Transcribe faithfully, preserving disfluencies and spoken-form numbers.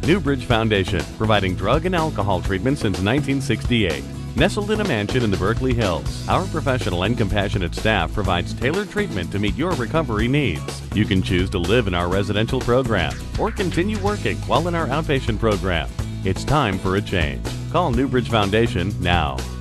Newbridge Foundation, providing drug and alcohol treatment since nineteen sixty-eight. Nestled in a mansion in the Berkeley Hills, our professional and compassionate staff provides tailored treatment to meet your recovery needs. You can choose to live in our residential program or continue working while in our outpatient program. It's time for a change. Call Newbridge Foundation now.